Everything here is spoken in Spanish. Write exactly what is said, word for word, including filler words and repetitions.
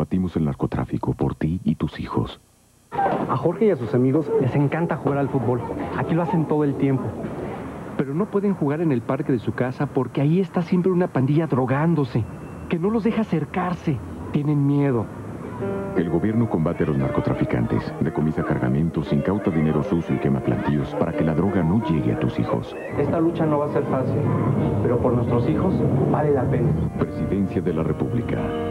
Combatimos el narcotráfico por ti y tus hijos. A Jorge y a sus amigos les encanta jugar al fútbol. Aquí lo hacen todo el tiempo. Pero no pueden jugar en el parque de su casa porque ahí está siempre una pandilla drogándose, que no los deja acercarse. Tienen miedo. El gobierno combate a los narcotraficantes, decomisa cargamentos, incauta dinero sucio y quema plantíos para que la droga no llegue a tus hijos. Esta lucha no va a ser fácil, pero por nuestros hijos vale la pena. Presidencia de la República.